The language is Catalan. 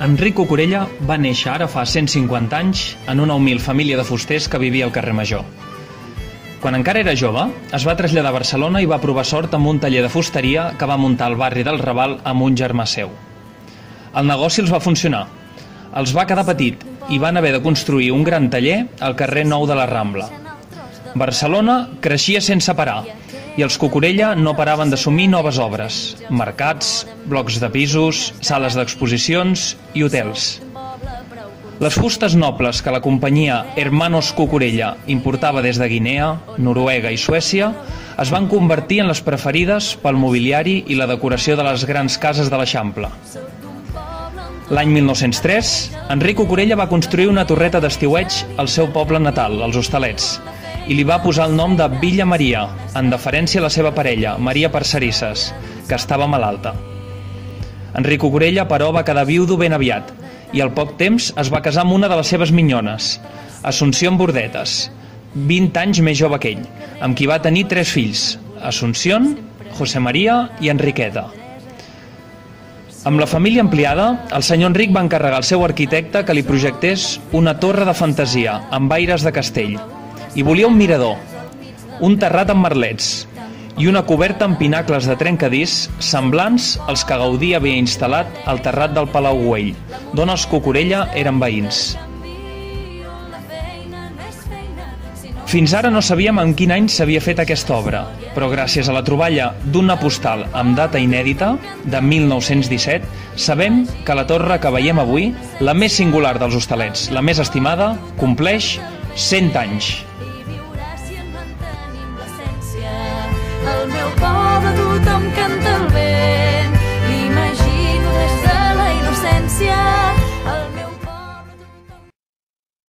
Enric Cucurella va néixer ara fa 150 anys en una humil família de fusters que vivia al carrer Major. Quan encara era jove, es va traslladar a Barcelona i va provar sort amb un taller de fusteria que va muntar al barri del Raval amb un germà seu. El negoci els va funcionar. Els va quedar petit i van haver de construir un gran taller al carrer Nou de la Rambla. Barcelona creixia sense parar i els Cucurella no paraven d'assumir noves obres, mercats, blocs de pisos, sales d'exposicions i hotels. Les fustes nobles que la companyia Hermanos Cucurella importava des de Guinea, Noruega i Suècia es van convertir en les preferides pel mobiliari i la decoració de les grans cases de l'Eixample. L'any 1903, Enric Cucurella va construir una torreta d'estiueig al seu poble natal, als Hostalets, i li va posar el nom de Villa Maria, en deferència a la seva parella, Maria Parcerisses, que estava malalta. Enric Cucurella, però, va quedar viudo ben aviat, i al poc temps es va casar amb una de les seves minyones, Assumpció Bordetes, 20 anys més jove que ell, amb qui va tenir 3 fills, Assumpció, José María i Enriqueta. Amb la família ampliada, el senyor Enric va encarregar al seu arquitecte que li projectés una torre de fantasia amb aires de castell, i volia un mirador, un terrat amb merlets i una coberta amb pinacles de trencadís semblants als que Gaudí havia instal·lat al terrat del Palau Güell, d'on els Cucurella eren veïns. Fins ara no sabíem en quin any s'havia fet aquesta obra, però gràcies a la troballa d'una postal amb data inèdita, de 1917, sabem que la torre que veiem avui, la més singular dels Hostalets, la més estimada, compleix 100 anys. El meu poble tothom que